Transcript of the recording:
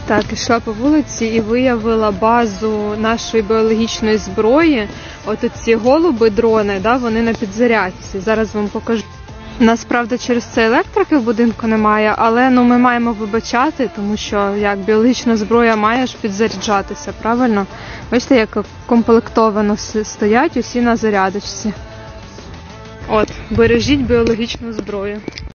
Так, ішла по вулиці і виявила базу нашої біологічної зброї. От ці голуби-дрони, да, вони на підзарядці. Зараз вам покажу. У нас, правда, через це електрики в будинку немає, але ми маємо вибачати, тому що як біологічна зброя має ж підзаряджатися, правильно? Бачите, як комплектовано стоять усі на зарядочці. От, бережіть біологічну зброю.